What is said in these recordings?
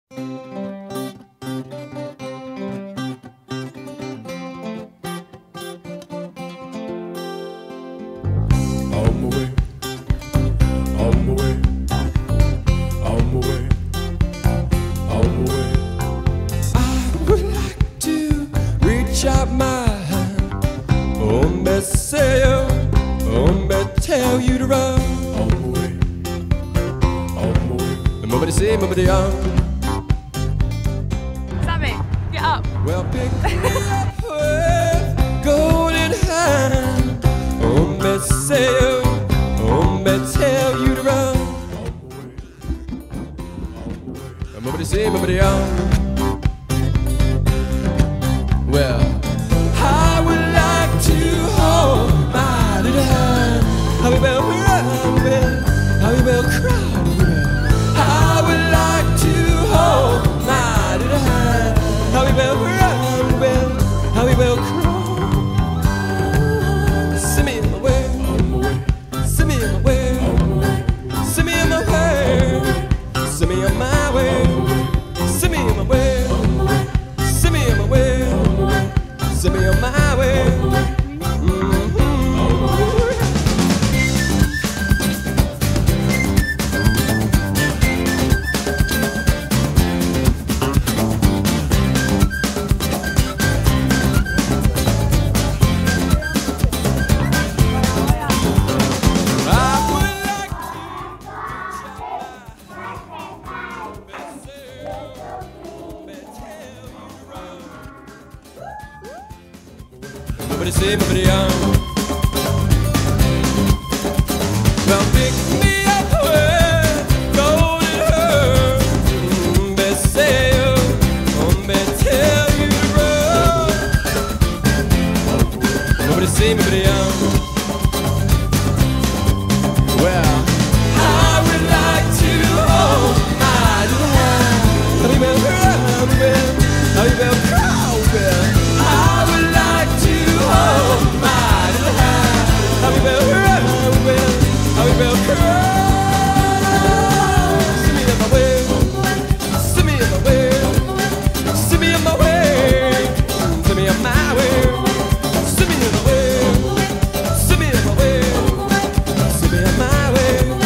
Tell you to run on the way, on the way. Nobody say, nobody on. Sammy, get up. Well, pick me up with golden hand. Oh, me say, oh, me tell you to run on the way, on the way. Nobody say, nobody on. Well, I would like to hold my little hand. How we will run, how we will cry. I would like to hold my little hand. How we will run, how we will cry. Send me in my way, send me in my way, send me in my way, send me on my way, send me in my way, send me in my way, send me on my way. Nobody say, nobody on. Well, pick me up with golden hair. Best say, best tell you to run. Nobody say, nobody on. Well, I would like to hold my little hand. How you will run, how you will cry. I would like to hold my little hand. How we will run, how we will cry. Send me in my way, send me in my way, send me in my way, send me in my way, send me in my way, send me in my way, send me in my way.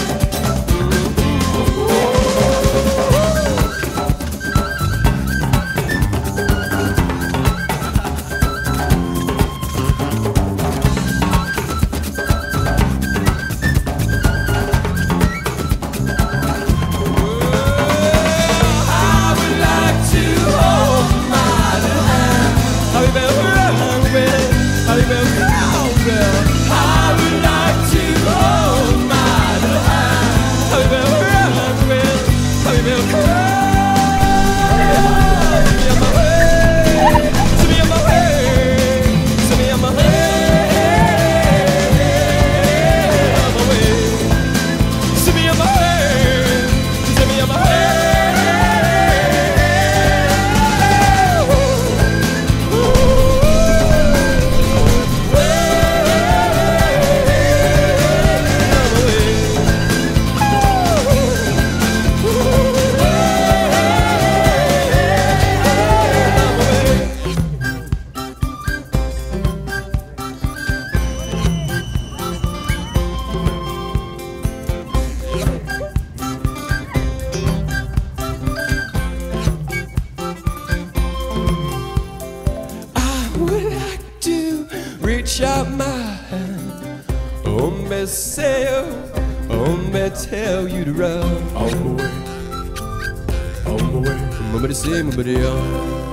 Reach out my hand, me say, me tell you to run. On the way, on the way. Nobody say, nobody on.